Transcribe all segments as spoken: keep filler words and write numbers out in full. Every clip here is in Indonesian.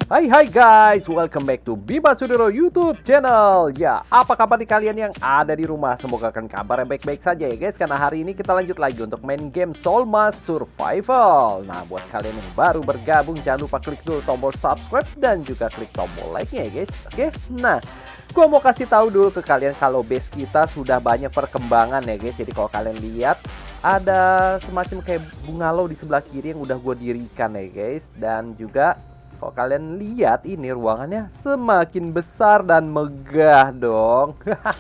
Hai hai guys, welcome back to Bima Sudiro YouTube channel. Ya, apa kabar di kalian yang ada di rumah? Semoga kan kabarnya baik-baik saja ya guys. Karena hari ini kita lanjut lagi untuk main game Solma Survival. Nah, buat kalian yang baru bergabung, jangan lupa klik dulu tombol subscribe dan juga klik tombol like-nya ya guys. Oke, nah gua mau kasih tahu dulu ke kalian kalau base kita sudah banyak perkembangan ya guys. Jadi kalau kalian lihat ada semacam kayak bungalow di sebelah kiri yang udah gue dirikan ya guys. Dan juga kalau kalian lihat ini ruangannya semakin besar dan megah dong.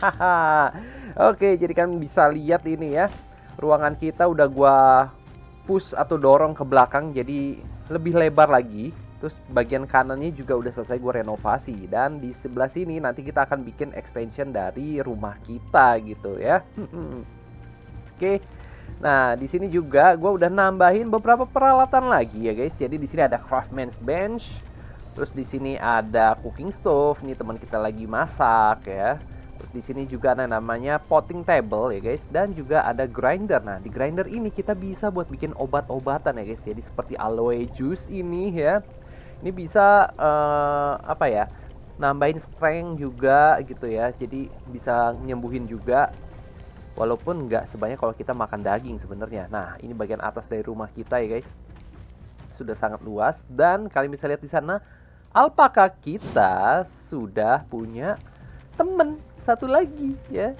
Oke, jadi kan bisa lihat ini ya. Ruangan kita udah gua push atau dorong ke belakang jadi lebih lebar lagi. Terus bagian kanannya juga udah selesai gua renovasi. Dan di sebelah sini nanti kita akan bikin extension dari rumah kita gitu ya. Oke. Nah, di sini juga gue udah nambahin beberapa peralatan lagi ya guys. Jadi di sini ada craftman's bench, terus di sini ada cooking stove. Nih teman kita lagi masak ya. Terus di sini juga ada namanya potting table ya guys, dan juga ada grinder. Nah, di grinder ini kita bisa buat bikin obat-obatan ya guys. Jadi seperti aloe juice ini ya. Ini bisa uh, apa ya? Nambahin strength juga gitu ya. Jadi bisa nyembuhin juga. Walaupun nggak sebanyak kalau kita makan daging sebenarnya. Nah, ini bagian atas dari rumah kita ya guys. Sudah sangat luas dan kalian bisa lihat di sana alpaka kita sudah punya temen satu lagi ya.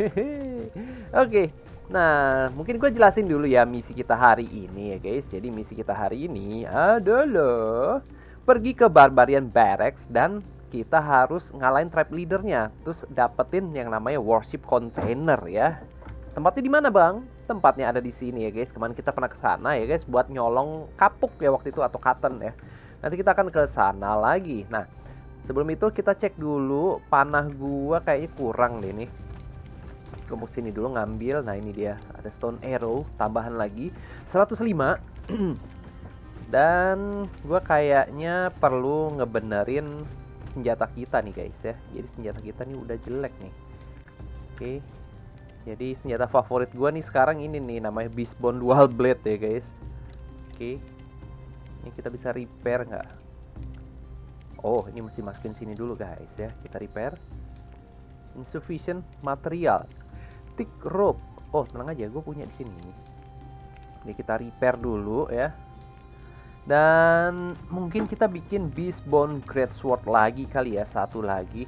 Oke. Nah, mungkin gue jelasin dulu ya misi kita hari ini ya guys. Jadi misi kita hari ini adalah pergi ke Barbarian Barracks dan kita harus ngalahin tribe leadernya. Terus dapetin yang namanya worship container ya. Tempatnya di mana bang? Tempatnya ada di sini ya guys. Kemarin kita pernah ke sana ya guys buat nyolong kapuk ya waktu itu atau cotton ya. Nanti kita akan ke sana lagi. Nah, sebelum itu kita cek dulu panah gua kayaknya kurang deh nih. Gua mau sini dulu ngambil. Nah, ini dia. Ada stone arrow tambahan lagi seratus lima. Dan gua kayaknya perlu ngebenerin senjata kita nih guys ya. Jadi senjata kita nih udah jelek nih. Oke. Jadi senjata favorit gua nih sekarang ini nih namanya Beastbone Dual Blade ya guys. Oke. Ini kita bisa repair nggak? Oh, ini mesti masukin sini dulu guys ya. Kita repair. Insufficient material. Thick rope. Oh, tenang aja, gue punya di sini. Jadi kita repair dulu ya. Dan mungkin kita bikin Beastbone Greatsword lagi kali ya, satu lagi.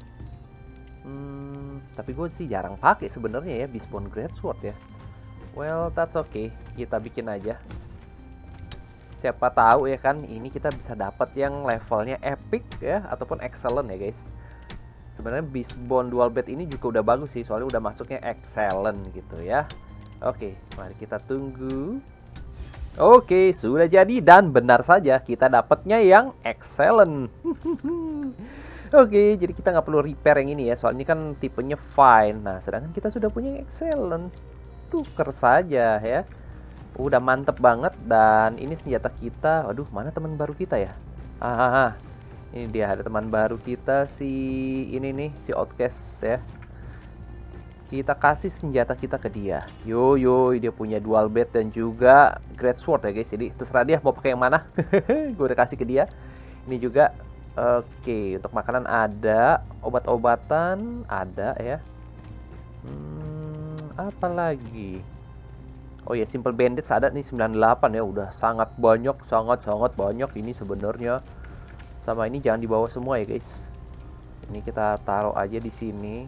Hmm, tapi gue sih jarang pakai sebenarnya ya Beastbone Greatsword ya. Well, that's okay. Kita bikin aja. Siapa tahu ya kan, ini kita bisa dapat yang levelnya epic ya ataupun excellent ya guys. Sebenarnya Beastbone Dual Blade ini juga udah bagus sih, soalnya udah masuknya excellent gitu ya. Oke, mari kita tunggu. Oke, sudah jadi dan benar saja kita dapatnya yang excellent. Oke, jadi kita nggak perlu repair yang ini ya, soalnya kan tipenya fine. Nah, sedangkan kita sudah punya yang excellent. Tuker saja ya. Udah mantep banget. Dan ini senjata kita. Waduh, mana teman baru kita ya? Ah, ah, ah. Ini dia, ada teman baru kita si ini nih, si Outcast ya. Kita kasih senjata kita ke dia. Yo yo, dia punya dual blade dan juga greatsword ya guys. Jadi terserah dia mau pakai yang mana. Gue udah kasih ke dia. Ini juga. Oke, untuk makanan ada, obat-obatan ada ya. Hmm, apa lagi? Oh ya, simple bandage ada nih sembilan puluh delapan ya, udah sangat banyak, sangat-sangat banyak ini sebenarnya. Sama ini jangan dibawa semua ya, guys. Ini kita taruh aja di sini.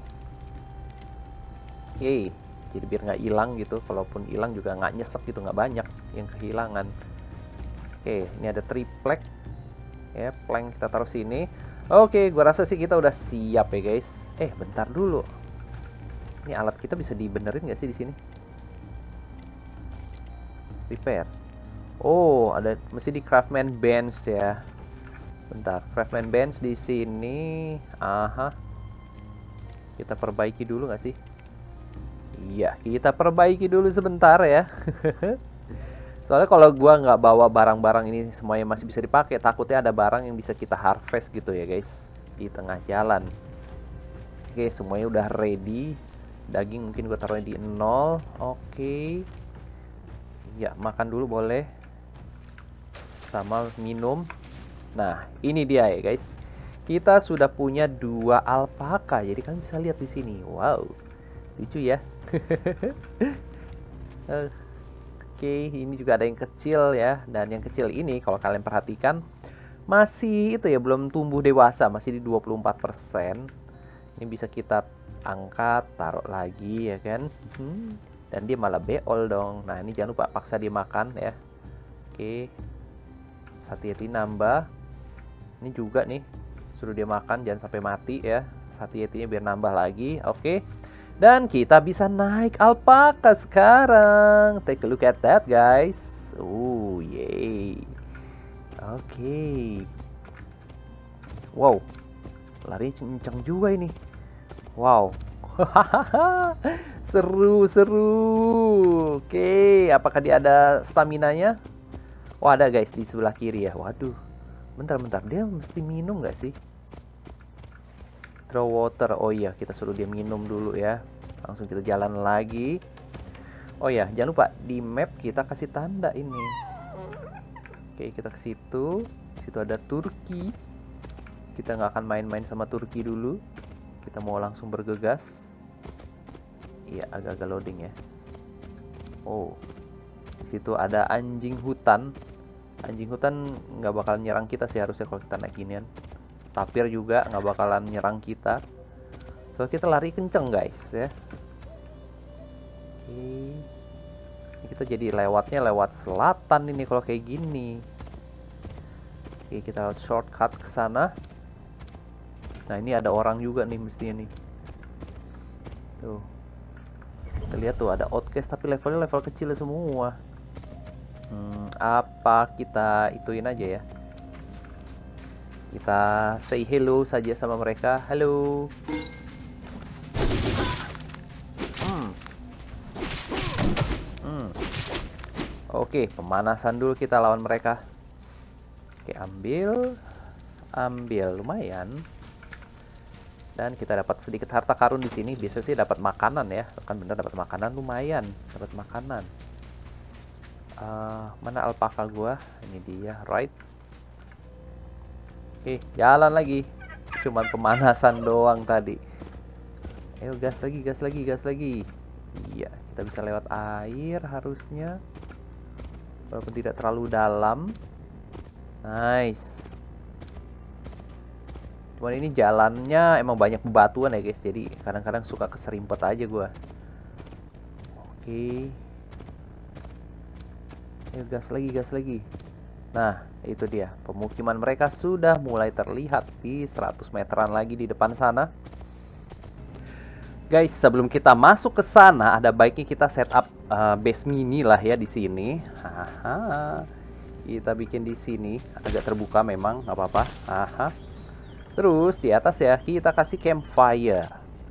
Oke, jadi biar nggak hilang gitu. Kalaupun hilang juga nggak nyesek gitu, nggak banyak yang kehilangan. Oke, ini ada triplek. Ya, plank kita taruh sini. Oke, gua rasa sih kita udah siap ya guys. Eh, bentar dulu. Ini alat kita bisa dibenerin nggak sih di sini? Repair. Oh, ada mesti di craftman bench ya. Bentar, craftman bench di sini. Aha. Kita perbaiki dulu nggak sih? Iya, kita perbaiki dulu sebentar ya. Soalnya kalau gua nggak bawa barang-barang ini semuanya masih bisa dipakai, takutnya ada barang yang bisa kita harvest gitu ya guys di tengah jalan. Oke, semuanya udah ready. Daging mungkin gua taruhnya di nol. Oke. Ya, makan dulu boleh. Sama minum. Nah, ini dia ya guys. Kita sudah punya dua alpaka. Jadi kalian bisa lihat di sini. Wow, lucu ya. Oke, ini juga ada yang kecil ya. Dan yang kecil ini kalau kalian perhatikan masih itu ya, belum tumbuh dewasa, masih di dua puluh empat persen. Ini bisa kita angkat, taruh lagi ya kan. Hmm. Dan dia malah beol dong. Nah, ini jangan lupa paksa dia makan ya. Oke. Satiety nambah. Ini juga nih, suruh dia makan, jangan sampai mati ya. Satiety-nya biar nambah lagi. Oke. Dan kita bisa naik alpaka sekarang. Take a look at that, guys. Oh, yay. Oke. Okay. Wow. Lari kencang juga ini. Wow. Seru, seru. Oke, okay. Apakah dia ada stamina-nya? Oh, ada guys di sebelah kiri ya. Waduh. Bentar, bentar. Dia mesti minum nggak sih? Draw water. Oh iya, kita suruh dia minum dulu ya. Langsung kita jalan lagi. Oh ya, jangan lupa di map kita kasih tanda ini. Oke, kita ke situ. Situ ada Turki. Kita nggak akan main-main sama Turki dulu. Kita mau langsung bergegas. Iya, agak-agak loading ya. Oh, di situ ada anjing hutan. Anjing hutan nggak bakalan nyerang kita sih harusnya kalau kita naik ginian. Tapir juga nggak bakalan nyerang kita. So kita lari kenceng guys ya. Oke. Ini kita jadi lewatnya lewat selatan ini kalau kayak gini. Oke, kita shortcut ke sana. Nah, ini ada orang juga nih mestinya nih. Tuh. Kita lihat tuh ada outcast tapi levelnya level kecil semua. Hmm, apa kita ituin aja ya? Kita say hello saja sama mereka. Halo. Hmm. Hmm. Oke, pemanasan dulu kita lawan mereka. Oke, ambil. Ambil lumayan. Dan kita dapat sedikit harta karun di sini. Biasanya sih dapat makanan ya. Kan bener dapat makanan lumayan. Dapat makanan. Uh, mana alpaka gua? Ini dia, right? Oke, jalan lagi. Cuman pemanasan doang tadi. Ayo gas lagi, gas lagi, gas lagi. Iya, kita bisa lewat air harusnya. Walaupun tidak terlalu dalam. Nice. Cuman ini jalannya emang banyak bebatuan ya guys. Jadi kadang-kadang suka keserimpet aja gua. Oke. Ayo gas lagi, gas lagi. Nah, itu dia. Pemukiman mereka sudah mulai terlihat di seratus meteran lagi di depan sana. Guys, sebelum kita masuk ke sana, ada baiknya kita setup uh, base mini lah ya di sini. Haha. Kita bikin di sini, agak terbuka memang, nggak apa-apa. Haha. Terus di atas ya kita kasih campfire.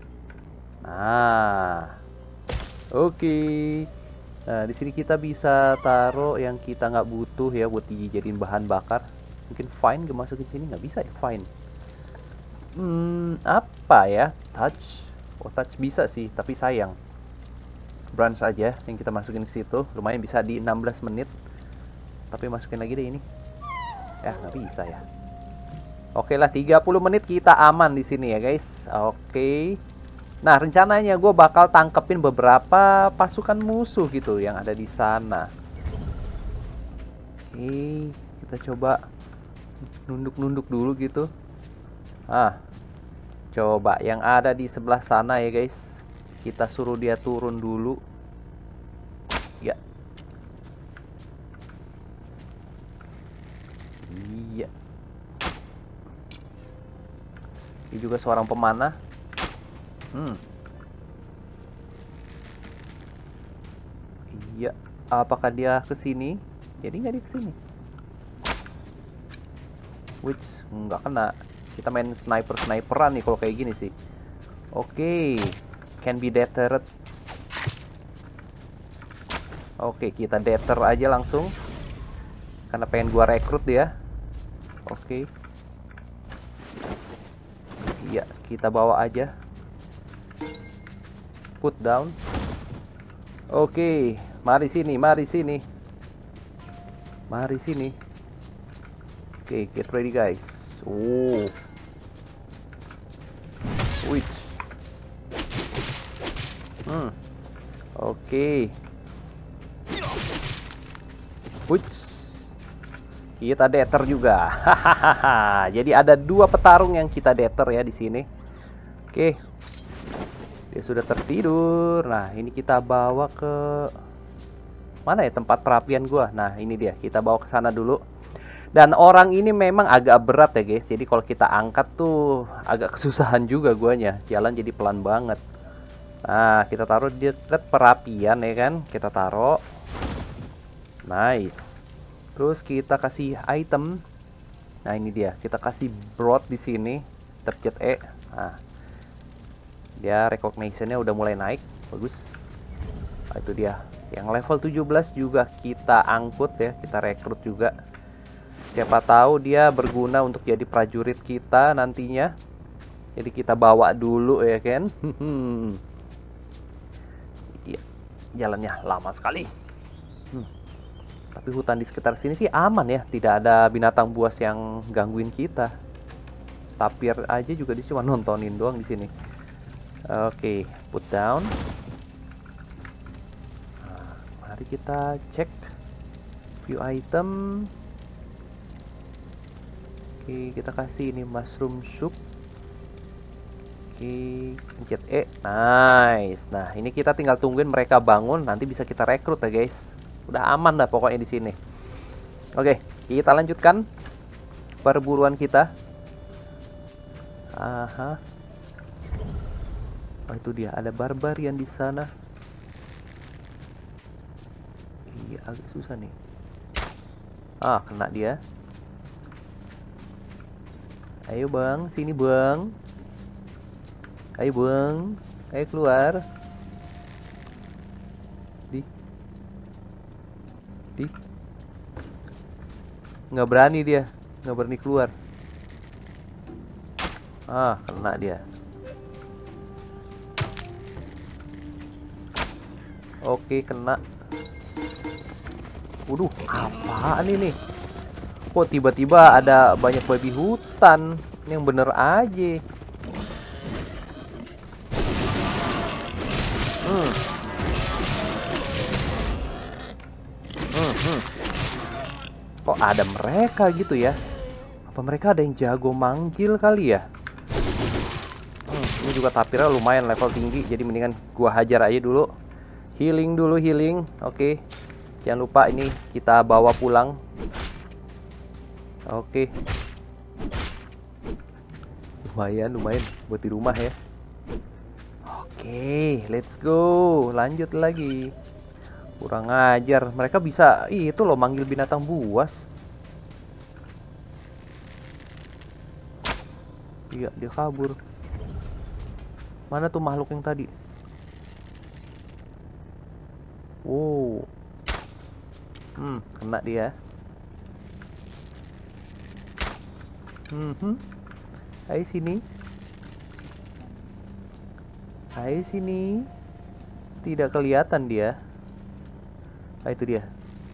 Nah, oke. Okay. Nah, di sini kita bisa taruh yang kita nggak butuh ya buat dijadiin bahan bakar. Mungkin fine gue masukin sini nggak bisa ya fine. Hmm, apa ya? Touch. Oh, touch bisa sih, tapi sayang. Branch aja yang kita masukin ke situ. Lumayan bisa di enam belas menit. Tapi masukin lagi deh ini. Ya, nggak bisa ya. Oke lah, tiga puluh menit kita aman di sini ya, guys. Oke. Nah, rencananya gue bakal tangkepin beberapa pasukan musuh gitu yang ada di sana. Oke, kita coba nunduk-nunduk dulu gitu. Ah, coba yang ada di sebelah sana ya guys. Kita suruh dia turun dulu. Ya. Iya. Ini juga seorang pemanah. Hmm. Iya, apakah dia ke sini? Jadi nggak dia ke sini. Which nggak kena. Kita main sniper-sniperan nih kalau kayak gini sih. Oke, okay. Can be deterred. Oke, okay, kita deter aja langsung. Karena pengen gua rekrut dia. Oke. Okay. Iya, kita bawa aja. Put down. Oke, mari sini, mari sini. Mari sini. Oke, get ready guys. Oh. Wih. Hmm. Oke. Wih. Kita deter juga. Hahaha. Jadi ada dua petarung yang kita deter ya di sini. Oke. Dia sudah tertidur. Nah, ini kita bawa ke mana ya tempat perapian gua. Nah, ini dia. Kita bawa ke sana dulu. Dan orang ini memang agak berat ya guys. Jadi kalau kita angkat tuh agak kesusahan juga guanya. Jalan jadi pelan banget. Nah, kita taruh di dekat perapian ya kan. Kita taruh. Nice. Terus kita kasih item. Nah, ini dia. Kita kasih broad di sini. Tercet E. Nah, dia recognition-nya udah mulai naik. Bagus. Nah, itu dia. Yang level tujuh belas juga kita angkut ya. Kita rekrut juga. Siapa tahu dia berguna untuk jadi prajurit kita nantinya. Jadi kita bawa dulu ya kan. Iya, jalannya lama sekali. Hmm. Tapi hutan di sekitar sini sih aman ya. Tidak ada binatang buas yang gangguin kita. Tapir aja juga dia cuma nontonin doang di sini. Oke, put down. Nah, mari kita cek view item. Oke, kita kasih ini mushroom soup. Oke, pencet E. Nice. Nah, ini kita tinggal tungguin mereka bangun, nanti bisa kita rekrut ya, guys. Udah aman dah pokoknya di sini. Oke, kita lanjutkan perburuan kita. Aha. Oh, itu dia, ada barbarian di sana. Iya, agak susah nih. Ah, kena dia. Ayo bang, sini bang. Ayo bang, ayo keluar. Di, di, nggak berani dia, nggak berani keluar. Ah, kena dia. Oke, kena. Waduh, apaan ini? Kok tiba-tiba ada banyak babi hutan? Yang bener aja. Hmm. Hmm, hmm. Kok ada mereka gitu ya? Apa mereka ada yang jago manggil kali ya? Hmm, ini juga tapirnya lumayan level tinggi. Jadi mendingan gua hajar aja dulu. Healing dulu, healing. Oke. Jangan lupa ini kita bawa pulang. Oke. Lumayan, lumayan buat di rumah ya. Oke, let's go. Lanjut lagi. Kurang ajar. Mereka bisa ih, itu loh manggil binatang buas. Iya, dia kabur. Mana tuh makhluk yang tadi? Wow. Hmm, kena dia. Hmm, ayo sini. Ayo sini. Tidak kelihatan dia. Ah, itu dia.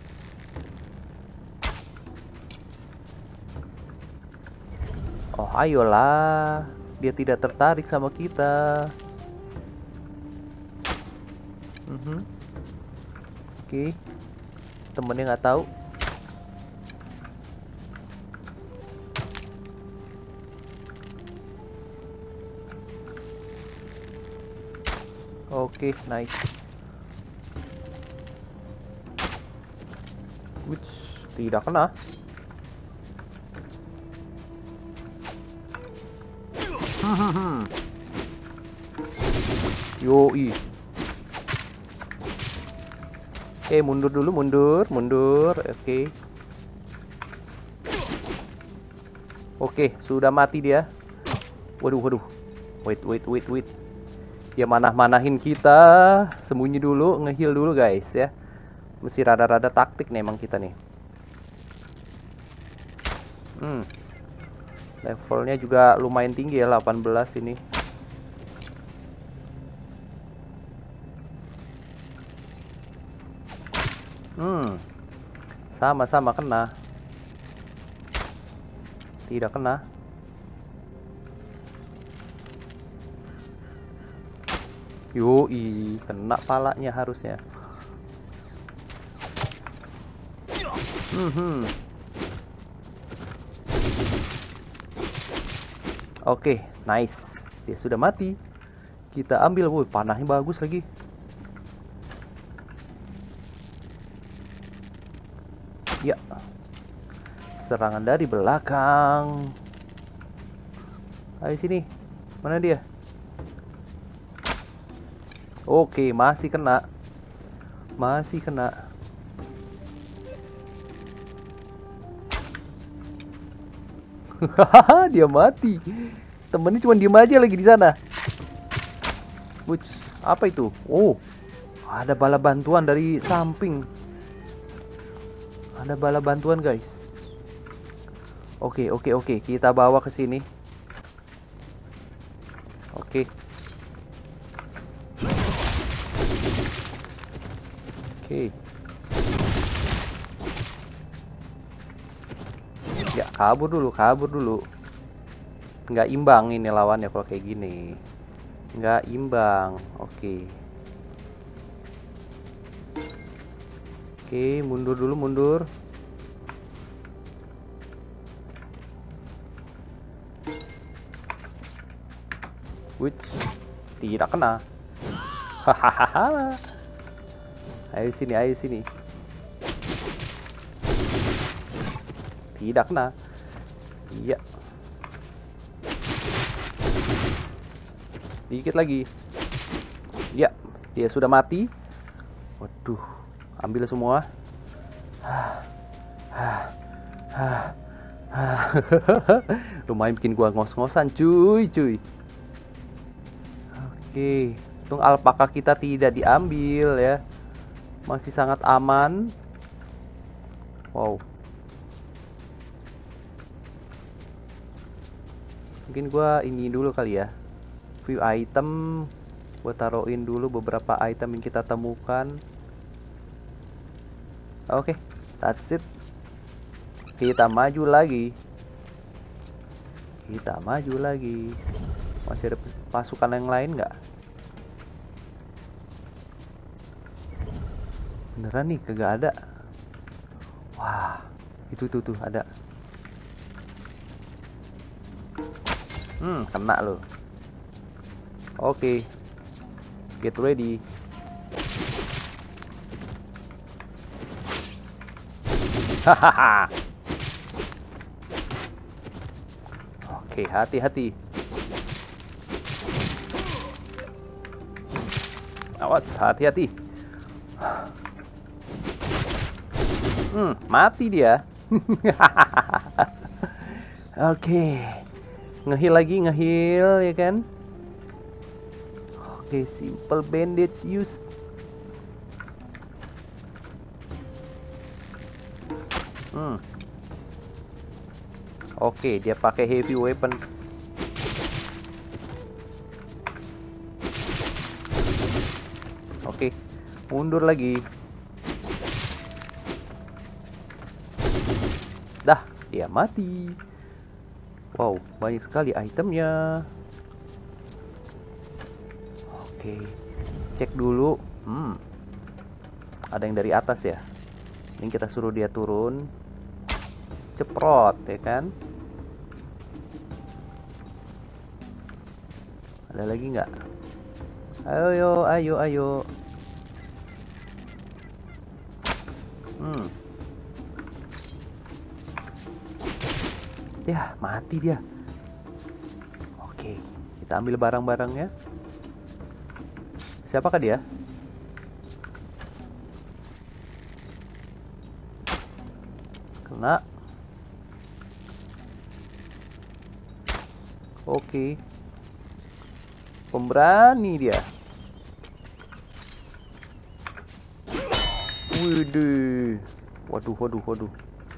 Oh, ayolah. Dia tidak tertarik sama kita. Hmm. Oke. Temennya nggak tahu. Oke, nice. Which tidak kena. Yoi. Oke, mundur dulu, mundur, mundur. Oke. Oke, sudah mati dia. Waduh, waduh. Wait, wait, wait, wait. Dia manah-manahin kita. Sembunyi dulu, nge-heal dulu guys ya. Mesti rada-rada taktik nih emang kita nih. Hmm. Levelnya juga lumayan tinggi ya, delapan belas ini. Hmm. Sama-sama kena. Tidak kena. Yoi, kena palanya harusnya. Hmm. Oke, nice. Dia sudah mati. Kita ambil, woi, panahnya bagus lagi. Ya. Serangan dari belakang. Ayo sini. Mana dia? Oke, masih kena. Masih kena. Hahaha, dia mati. Temennya cuma diem aja lagi di sana. Wuch, apa itu? Oh, ada bala bantuan dari samping. Ada bala bantuan, guys. Oke, oke, oke. Kita bawa ke sini. Oke. Oke. Ya, kabur dulu, kabur dulu. Nggak imbang ini lawannya kalau kayak gini. Nggak imbang. Oke. Oke, mundur dulu, mundur. Which tidak kena. Hahaha. Ayo sini, ayo sini. Tidak kena. Iya. Dikit lagi. Ya, dia sudah mati. Waduh, ambil semua. Lumayan bikin gua ngos-ngosan, cuy, cuy. Oke, untung alpaka kita tidak diambil ya. Masih sangat aman. Wow. Mungkin gua ini dulu kali ya. View item. Gua taruhin dulu beberapa item yang kita temukan. Oke, okay, that's it. Kita maju lagi. Kita maju lagi. Masih ada pasukan yang lain nggak? Beneran nih, kagak ada. Wah, itu tuh tuh ada. Hmm, kena loh. Oke, okay. Get ready. Hahaha. Oke, okay, hati-hati. Awas, hati-hati. Hmm, mati dia. Oke. Okay. Ngehil lagi, ngehil ya kan? Oke, okay, simple bandage used. Hmm. Oke, okay, dia pakai heavy weapon. Oke, okay, mundur lagi. Dah, dia mati. Wow, banyak sekali itemnya. Oke, cek dulu. Hmm, ada yang dari atas ya. Ini kita suruh dia turun. Ceprot, ya kan? Ada lagi nggak? Ayo, ayo, ayo. Hmm. Ya, mati dia. Oke, kita ambil barang-barangnya. Siapakah dia? Kena. Oke. Pemberani dia. Widih. Waduh, waduh, waduh.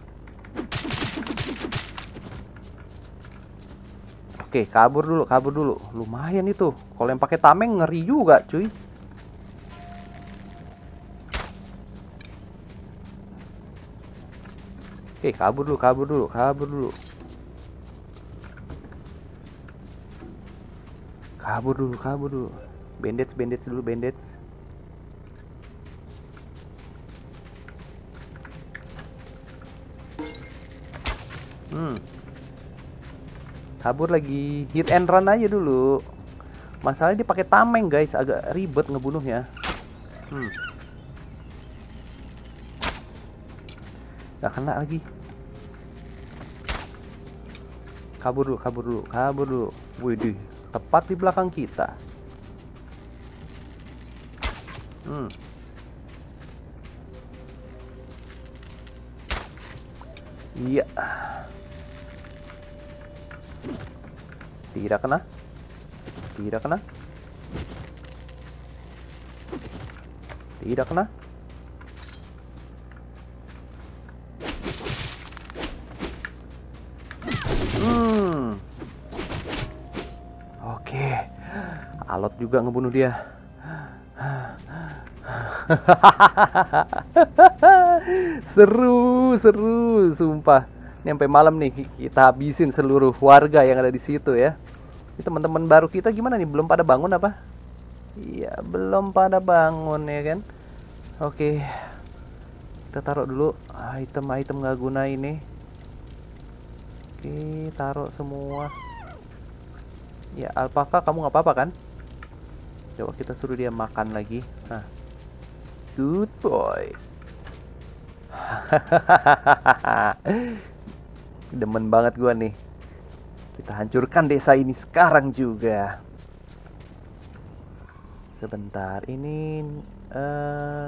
Oke, kabur dulu, kabur dulu. Lumayan itu. Kalau yang pakai tameng ngeri juga, cuy. Oke, kabur dulu, kabur dulu, kabur dulu. Kabur dulu, kabur dulu. Bandage, bandage dulu, bandage. Hmm. Kabur lagi. Hit and run aja dulu. Masalahnya dia pakai tameng, guys. Agak ribet ngebunuhnya. Hmm. Gak kena lagi. Kabur dulu, kabur dulu, kabur dulu. Widih, tepat di belakang kita. Hmm. Iya. Tidak kena. Tidak kena. Tidak kena. Hmm. Oke. Alot juga ngebunuh dia. Seru, seru, sumpah. Ini sampai malam nih kita habisin seluruh warga yang ada di situ ya. Ini teman-teman baru kita gimana nih? Belum pada bangun apa? Iya, belum pada bangun ya kan? Oke. Kita taruh dulu item-item nggak guna ini. Oke, taruh semua. Ya, alpaka kamu nggak apa-apa kan? Coba kita suruh dia makan lagi. Nah. Good boy. Demen banget gua nih. Kita hancurkan desa ini sekarang juga. Sebentar, ini uh...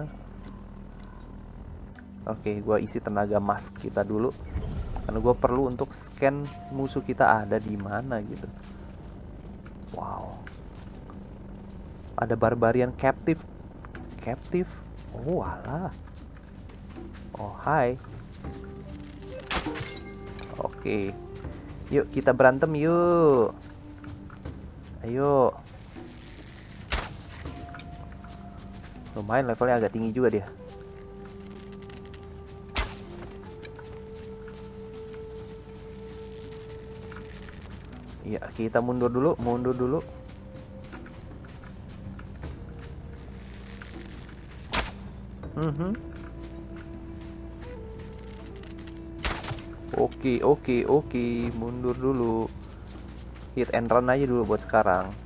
oke, okay, gua isi tenaga mask kita dulu. Karena gua perlu untuk scan musuh kita ada di mana gitu. Wow. Ada barbarian captive. Captive? Oh, alah. Oh, hai. Oke. Yuk, kita berantem yuk. Ayo. Lumayan levelnya agak tinggi juga dia. Iya, kita mundur dulu, mundur dulu. Mhm. Oke, oke, oke, mundur dulu. Hit and run aja dulu buat sekarang.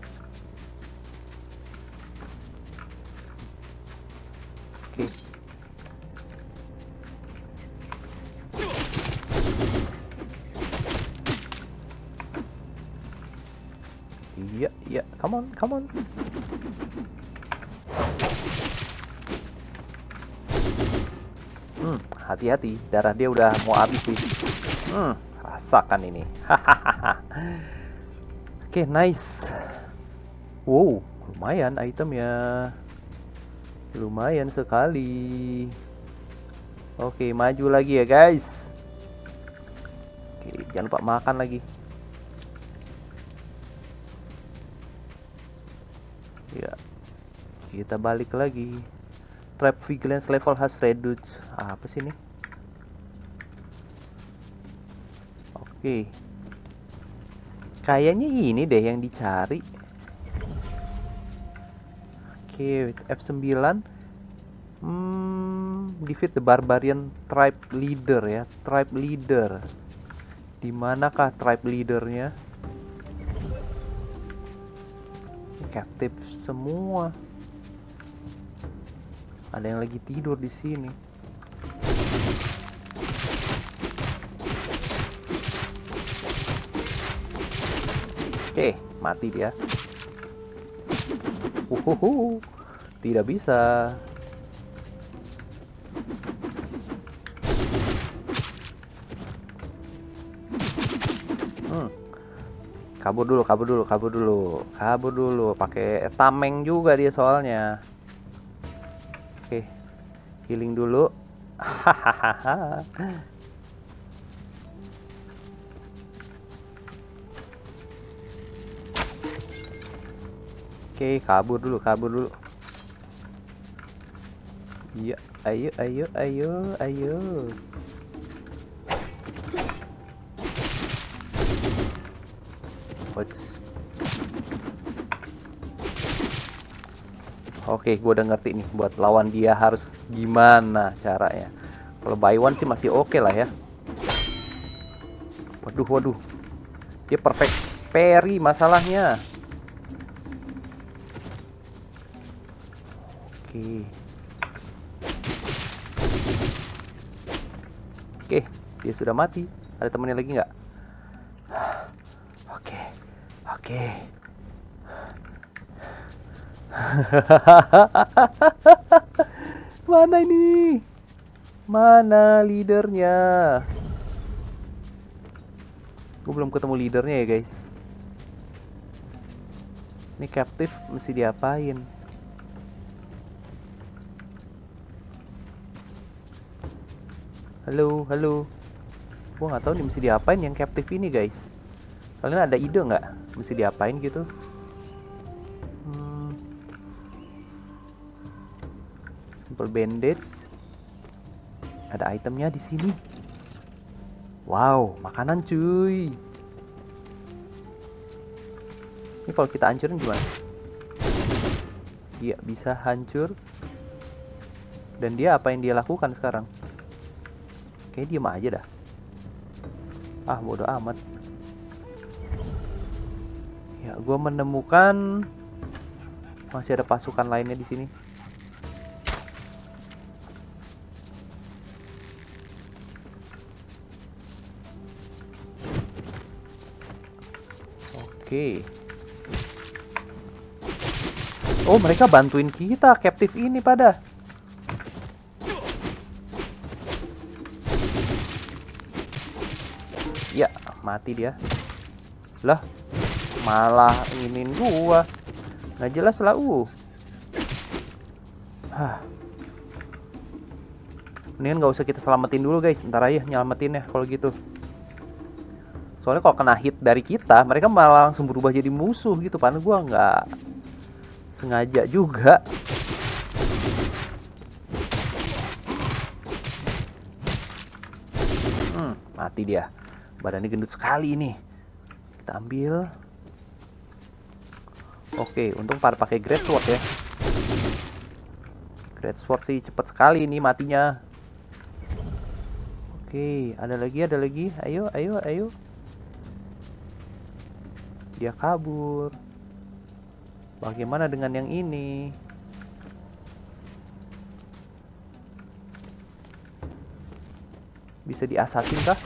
Oke. Iya, iya, come on, come on. Hmm, hati-hati, darah dia udah mau habis sih. Hmm, rasakan ini. Hahaha. Oke, nice. Wow, lumayan itemnya. Lumayan sekali. Oke, maju lagi ya guys. Oke, jangan lupa makan lagi. Ya, kita balik lagi. Trap vigilance level has reduced. Ah, apa sih ini? Oke. Kayaknya ini deh yang dicari. Oke, F sembilan. Hmm, defeat the barbarian tribe leader ya. Tribe leader. Di manakah tribe leadernya? Captive semua. Ada yang lagi tidur di sini. Oke, mati dia. Uhuhu, tidak bisa. Hmm. Kabur dulu, kabur dulu, kabur dulu, kabur dulu. Pakai tameng juga dia soalnya. Oke, healing dulu. Hahaha. Oke, kabur dulu, kabur dulu. Iya, ayo, ayo, ayo, ayo. Watch. Oke, gue udah ngerti nih buat lawan dia harus gimana caranya. Kalau buy one sih masih oke lah ya. Waduh, waduh. Dia perfect parry masalahnya. Oke. Oke, dia sudah mati. Ada temannya lagi nggak? Oke, oke. Mana ini? Mana leadernya? Gue belum ketemu leadernya ya guys. Ini captive mesti diapain? Halo, halo. Gue nggak tahu nih mesti diapain yang captive ini guys. Kalian ada ide nggak? Mesti diapain gitu? Hmm. Simple bandage. Ada itemnya di sini. Wow, makanan cuy. Ini kalau kita hancurin gimana? Iya, bisa hancur. Dan dia apa yang dia lakukan sekarang? Kayaknya diem aja dah. Ah, bodo amat. Ya, gue menemukan masih ada pasukan lainnya di sini. Oke. Oh, mereka bantuin kita captive ini pada. Ya, mati dia. Lah, malah inginin gua. Nggak jelas lah, uh. Hah. Mendingan nggak usah kita selamatin dulu guys. Ntar aja nyelamatin ya kalau gitu. Soalnya kalau kena hit dari kita, mereka malah langsung berubah jadi musuh gitu. Padahal gua nggak sengaja juga. Hmm, mati dia. Badannya gendut sekali ini. Kita ambil. Oke, untung pada pakai Great Sword ya. Great Sword sih cepet sekali ini matinya. Oke, ada lagi, ada lagi. Ayo, ayo, ayo. Dia kabur. Bagaimana dengan yang ini? Bisa diasasin kah?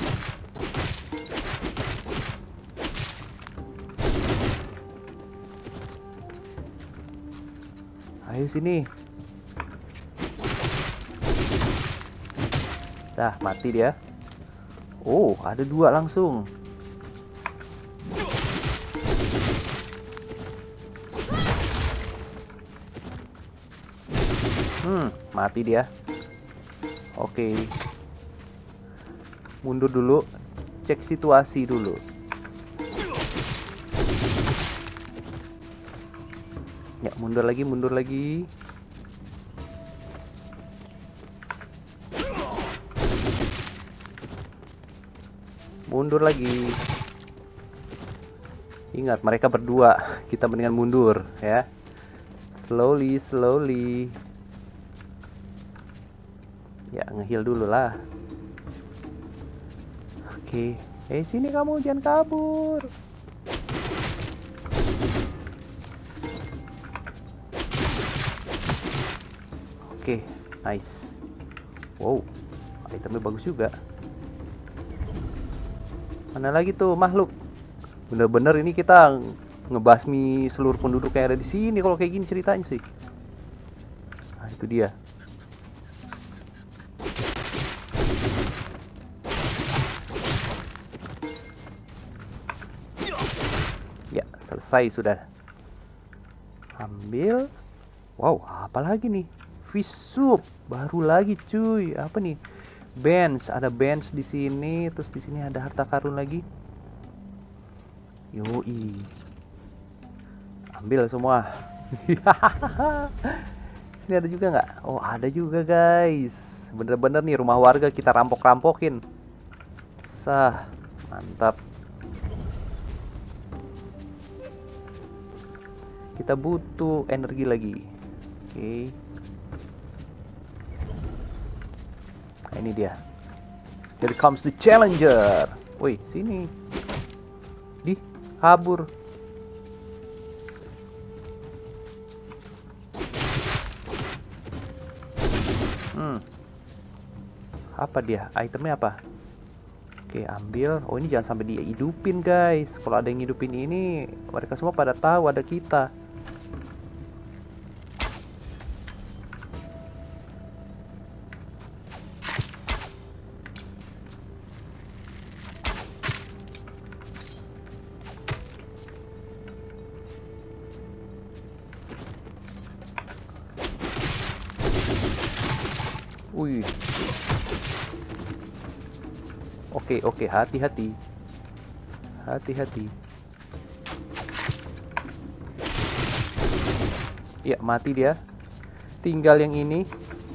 Ayo sini. Dah, mati dia. Oh, ada dua langsung. Hmm, mati dia. Oke. Mundur dulu. Cek situasi dulu. Ya, mundur lagi, mundur lagi. Mundur lagi. Ingat, mereka berdua. Kita mendingan mundur, ya. Slowly, slowly. Ya, nge-heal dulu lah. Oke. Eh, sini kamu, jangan kabur. Oke, nice. Wow, itemnya bagus juga. Mana lagi tuh makhluk? Bener-bener ini kita ngebasmi seluruh penduduk yang ada di sini kalau kayak gini ceritanya sih. Nah, itu dia. Ya, selesai sudah. Ambil. Wow, apa lagi nih? Fish soup baru lagi cuy. Apa nih? Bench, ada bench di sini, terus di sini ada harta karun lagi. Yoi. Ambil semua. Sini ada juga nggak? Oh, ada juga guys. Bener-bener nih rumah warga kita rampok-rampokin. Sah, mantap. Kita butuh energi lagi. Oke. Nah, ini dia. Here comes the challenger. Woi, sini. Di, kabur. Hmm. Apa dia? Itemnya apa? Oke, ambil. Oh, ini jangan sampai dia hidupin, guys. Kalau ada yang hidupin ini, mereka semua pada tahu ada kita. Wih. Oke, oke, hati-hati. Hati-hati. Ya, mati dia. Tinggal yang ini.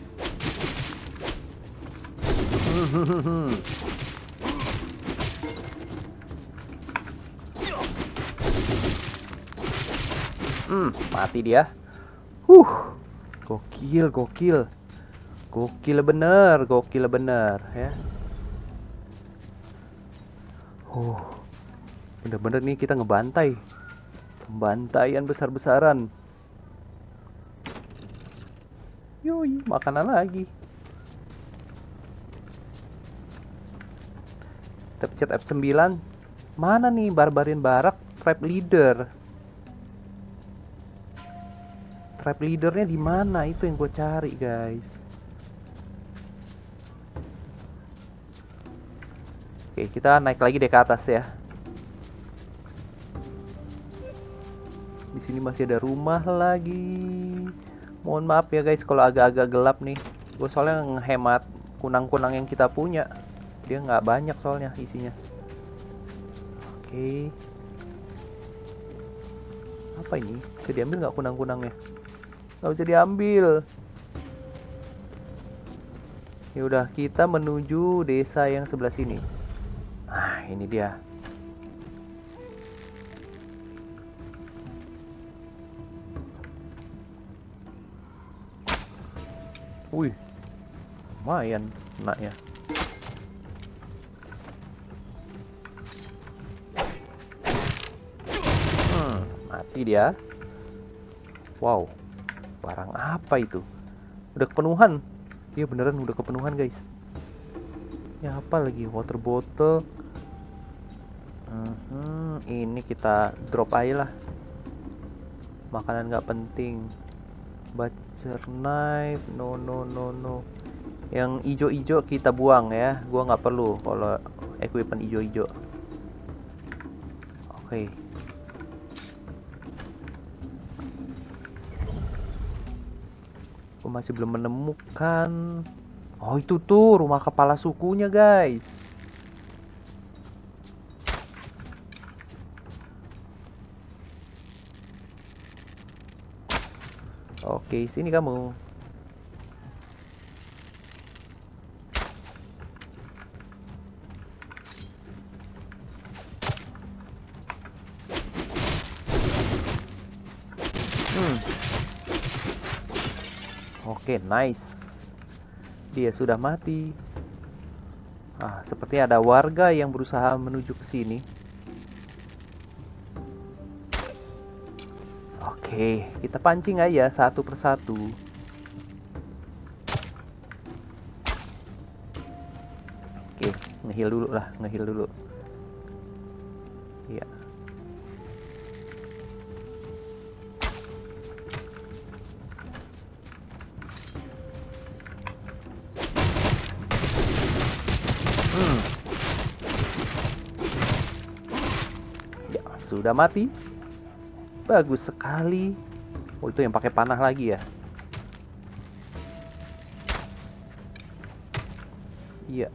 Hmm, mati dia. Huh. Gokil, gokil. Gokil bener, gokil bener ya. Oh, bener-bener nih kita ngebantai. Pembantaian besar-besaran. Yoi, makanan lagi. Kita pencet F sembilan. Mana nih Barbarian Barak Tribe Leader? Tribe leadernya di mana? Itu yang gue cari, guys. Oke, kita naik lagi deh ke atas ya. Di sini masih ada rumah lagi. Mohon maaf ya guys kalau agak-agak gelap nih. Gue soalnya ngehemat kunang-kunang yang kita punya. Dia nggak banyak soalnya isinya. Oke. Apa ini? Bisa diambil nggak kunang-kunangnya? Nggak bisa diambil. Ya udah, kita menuju desa yang sebelah sini. Nah, ini dia. Wih, lumayan enaknya. Hmm, mati dia. Wow, barang apa itu? Udah kepenuhan. Iya beneran udah kepenuhan guys. Ya apa lagi? Water bottle. Hmm, ini kita drop aja lah. Makanan nggak penting. Butcher knife, no no no no. Yang ijo-ijo kita buang ya. Gua nggak perlu kalau equipment ijo-ijo. Oke. Gua masih belum menemukan. Oh itu tuh rumah kepala sukunya guys. Oke, sini kamu. Hmm. Oke, nice. Dia sudah mati. Ah, seperti ada warga yang berusaha menuju ke sini. Oke, kita pancing aja satu persatu. Oke, ngehil dulu lah, ngehil dulu. Iya. Hmm. Ya, sudah mati. Bagus sekali. Oh, itu yang pakai panah lagi ya? Iya.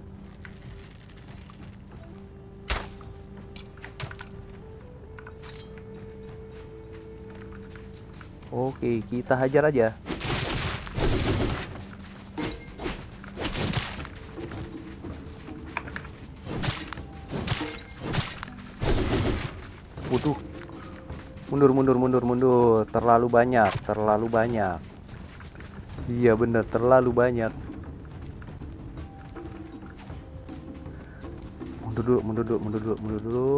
Oke, kita hajar aja. Waduh. Mundur, mundur, mundur, mundur. Terlalu banyak, terlalu banyak. Iya bener, terlalu banyak. Mundur dulu, mundur dulu, mundur dulu, mundur dulu.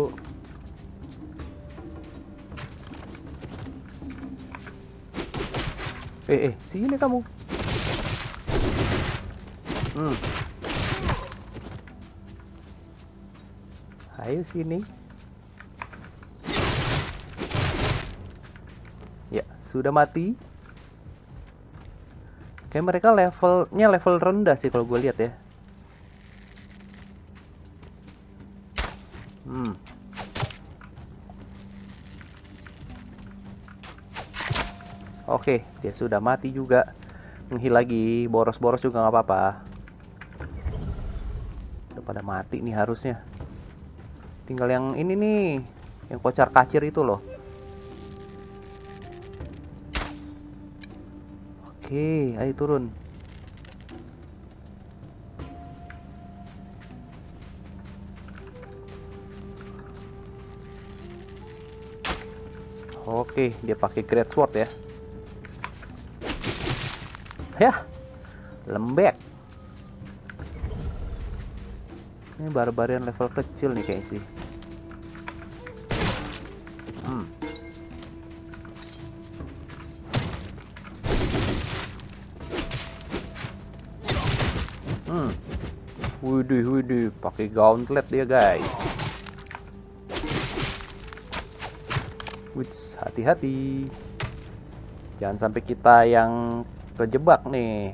Eh, eh, sini kamu. Hmm. Ayo sini. Ya, sudah mati. Kayak mereka levelnya level rendah sih kalau gue lihat ya. Hmm. Oke, dia sudah mati juga. Menghil lagi, boros-boros juga nggak apa-apa. Udah pada mati nih harusnya. Tinggal yang ini nih, yang kocar kacir itu loh. Oke, ayo turun. Oke, dia pakai great sword ya. Ya, lembek. Ini barbarian level kecil nih kayaknya sih. Hmm. Hmm. Widih, widih, pakai gauntlet dia guys. Wits, hati-hati. Jangan sampai kita yang kejebak nih.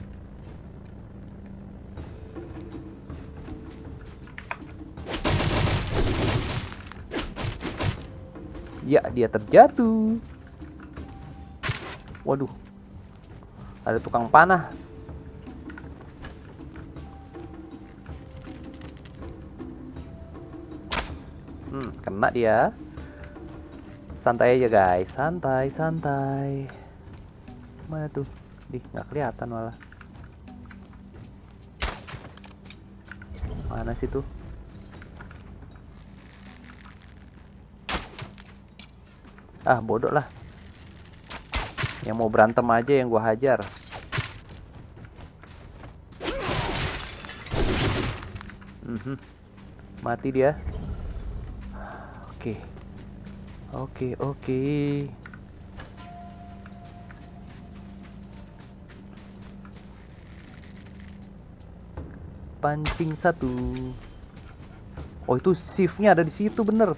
Ya, dia terjatuh. Waduh. Ada tukang panah. Hmm, kena dia. Santai aja guys, santai, santai. Mana tuh? Dih, nggak kelihatan malah. Mana sih tuh? Ah, bodoh lah. Yang mau berantem aja yang gua hajar. Mhm. Mati dia. Oke. Oke, oke. Pancing satu. Oh, itu shiftnya ada di situ bener.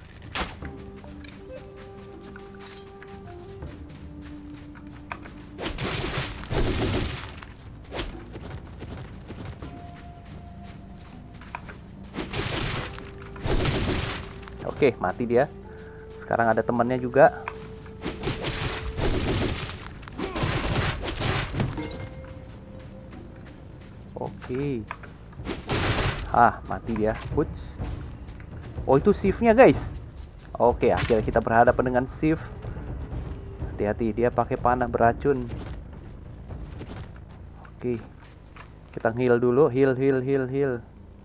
Oke, mati dia. Sekarang ada temannya juga. Oke. Ah, mati dia. Puts. Oh, itu shiftnya guys. Oke, akhirnya kita berhadapan dengan shift. Hati-hati, dia pakai panah beracun. Oke. Kita heal dulu, heal, heal, heal, heal.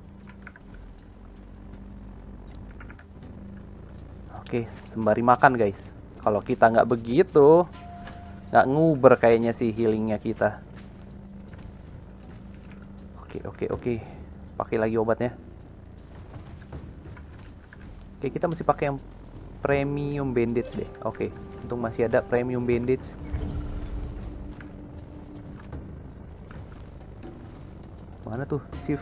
Oke, sembari makan guys. Kalau kita nggak begitu, nggak nguber kayaknya sih healingnya kita. Oke, oke, oke. Pakai lagi obatnya. Oke, kita mesti pakai yang premium bandage deh. Oke, untung masih ada premium bandage. Mana tuh shift?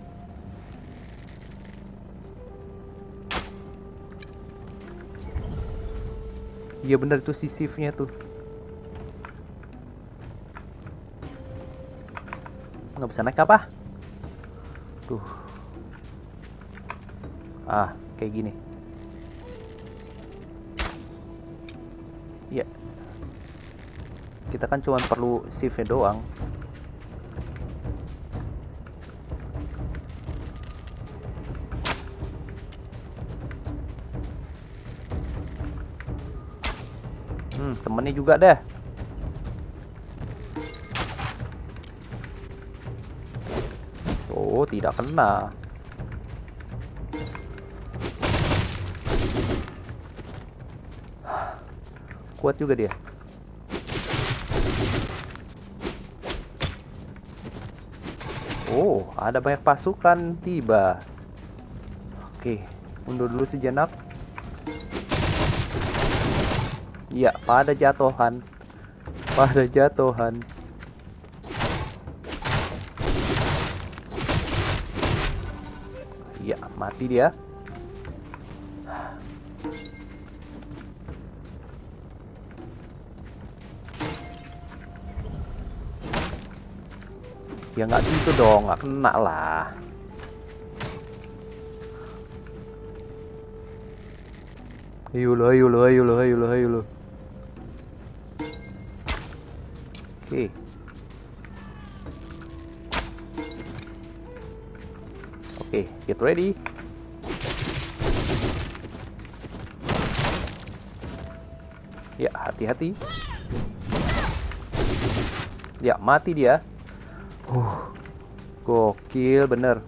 Iya benar, itu si shiftnya tuh. Nggak bisa naik apa? Tuh. Ah, kayak gini. Iya. Kita kan cuma perlu shiftnya doang. Hmm, temennya juga deh. Oh, tidak kena. kuat juga dia. Oh, ada banyak pasukan tiba. Oke, mundur dulu sejenak. Ya, pada jatuhan. Pada jatuhan. Ya, mati dia. Ya nggak gitu dong, nggak kena lah. Ayo lo, ayo lo, ayo lo, ayo lo, ayo lo. Oke. Oke, get ready. Ya, hati-hati. Ya, mati dia. Uh, gokil bener.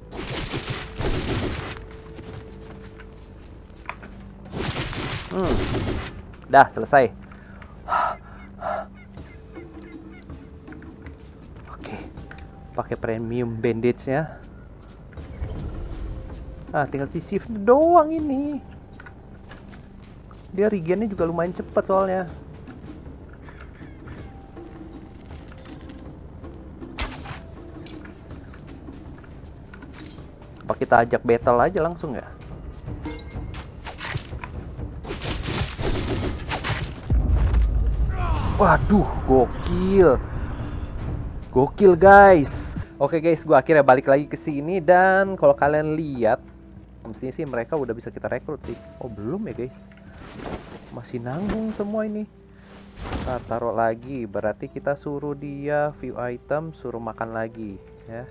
Hmm, dah selesai. Oke, pakai premium bandage-nya. Ah, tinggal si shift doang ini. Dia regen-nya juga lumayan cepat soalnya. Apa kita ajak battle aja langsung ya? Waduh, gokil. Gokil guys. Oke guys, gua akhirnya balik lagi ke sini dan kalau kalian lihat, mestinya sih mereka udah bisa kita rekrut sih. Oh, belum ya guys. Masih nanggung semua ini. Nah, taruh lagi, berarti kita suruh dia view item, suruh makan lagi ya.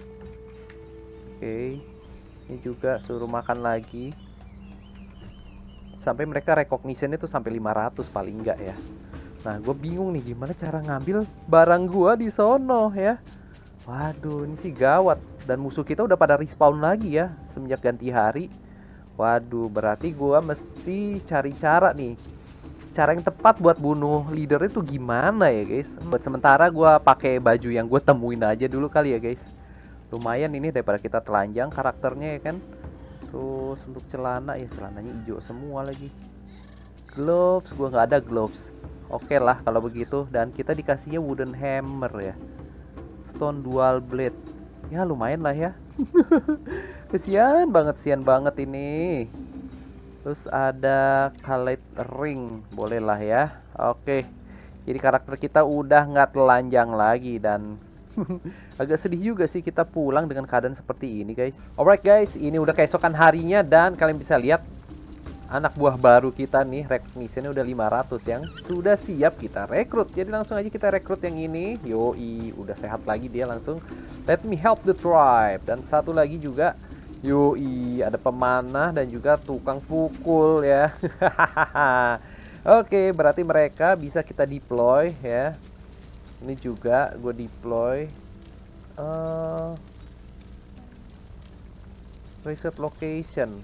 Oke. Ini juga suruh makan lagi. Sampai mereka recognition itu sampai lima ratus paling enggak ya. Nah, gue bingung nih gimana cara ngambil barang gua di sono ya. Waduh, ini sih gawat. Dan musuh kita udah pada respawn lagi ya semenjak ganti hari. Waduh, berarti gua mesti cari cara nih. Cara yang tepat buat bunuh leader itu gimana ya guys. Buat sementara gua pakai baju yang gue temuin aja dulu kali ya guys. Lumayan ini daripada kita telanjang karakternya ya kan. Terus untuk celana, ya celananya hijau semua lagi. Gloves, gua nggak ada gloves. Oke lah kalau begitu. Dan kita dikasihnya wooden hammer ya. Stone dual blade. Ya lumayan lah ya. Kesian banget, sian banget ini. Terus ada Khalid ring, boleh lah ya. Oke. Jadi karakter kita udah nggak telanjang lagi dan agak sedih juga sih kita pulang dengan keadaan seperti ini guys. Alright guys, ini udah keesokan harinya dan kalian bisa lihat anak buah baru kita nih, recognition-nya udah lima ratus yang sudah siap kita rekrut. Jadi langsung aja kita rekrut yang ini. Yoi, udah sehat lagi dia langsung. Let me help the tribe. Dan satu lagi juga, yoi, ada pemanah dan juga tukang pukul ya. Oke, berarti mereka bisa kita deploy ya. Ini juga gue deploy uh, reset location.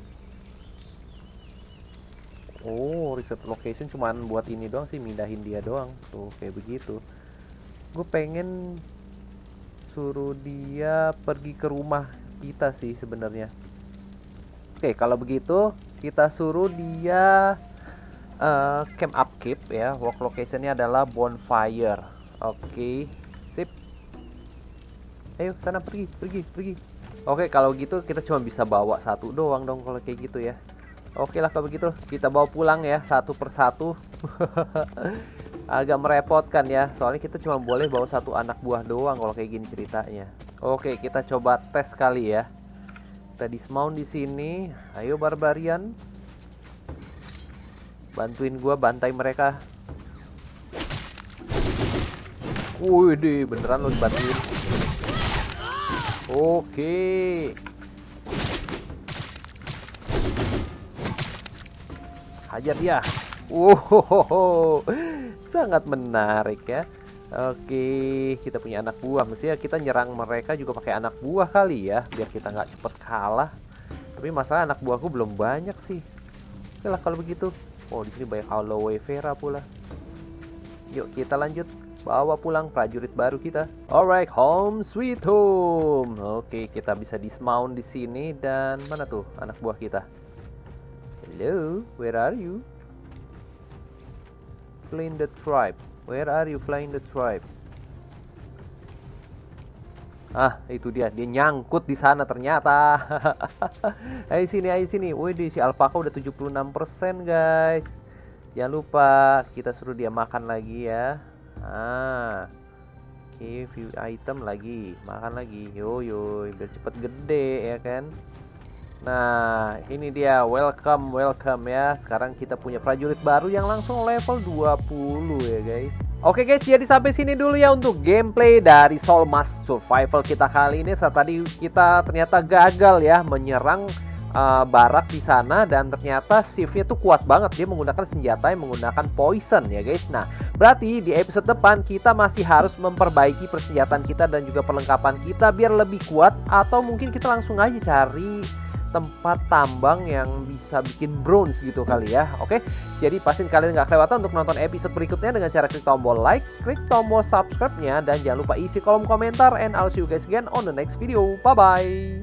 Oh, reset location cuman buat ini doang sih, mindahin dia doang. Tuh kayak begitu. Gue pengen suruh dia pergi ke rumah kita sih sebenarnya. Oke, kalau begitu kita suruh dia uh, camp upkeep ya. Work locationnya adalah bonfire. Oke, sip. Ayo sana pergi, pergi, pergi. Oke, kalau gitu kita cuma bisa bawa satu doang dong kalau kayak gitu ya. Oke lah kalau begitu kita bawa pulang ya satu persatu. Agak merepotkan ya, soalnya kita cuma boleh bawa satu anak buah doang kalau kayak gini ceritanya. Oke, kita coba tes kali ya. Kita dismount di sini. Ayo barbarian, bantuin gua bantai mereka. Wih deh, beneran lo bantuin. Oke. Hajar dia. Wow, sangat menarik ya. Oke, kita punya anak buah. Mestinya kita nyerang mereka juga pakai anak buah kali ya, biar kita nggak cepet kalah. Tapi masalah anak buahku belum banyak sih. Oke lah kalau begitu. Oh, di sini banyak aloe vera pula. Yuk kita lanjut. Bawa pulang prajurit baru kita. Alright, home sweet home. Oke, kita bisa dismount di sini. Dan mana tuh anak buah kita? Hello, where are you? Flying the tribe. Where are you flying the tribe? Ah, itu dia. Dia nyangkut di sana ternyata. Ayo sini, ayo sini. Wih, si alpaka udah tujuh puluh enam persen, guys. Jangan lupa kita suruh dia makan lagi ya. Ah, oke, okay, view item lagi, makan lagi, yo yo, biar cepet gede ya kan. Nah, ini dia, welcome, welcome ya. Sekarang kita punya prajurit baru yang langsung level dua puluh ya guys. Oke guys, jadi sampai sini dulu ya untuk gameplay dari Soul Mass Survival kita kali ini. Saat tadi kita ternyata gagal ya menyerang Uh, barak di sana, dan ternyata shiftnya tuh kuat banget. Dia menggunakan senjata yang menggunakan poison ya guys. Nah, berarti di episode depan kita masih harus memperbaiki persenjataan kita dan juga perlengkapan kita biar lebih kuat, atau mungkin kita langsung aja cari tempat tambang yang bisa bikin bronze gitu kali ya. Oke, jadi pastiin kalian nggak kelewatan untuk nonton episode berikutnya dengan cara klik tombol like, klik tombol subscribe-nya, dan jangan lupa isi kolom komentar. And I'll see you guys again on the next video. Bye bye.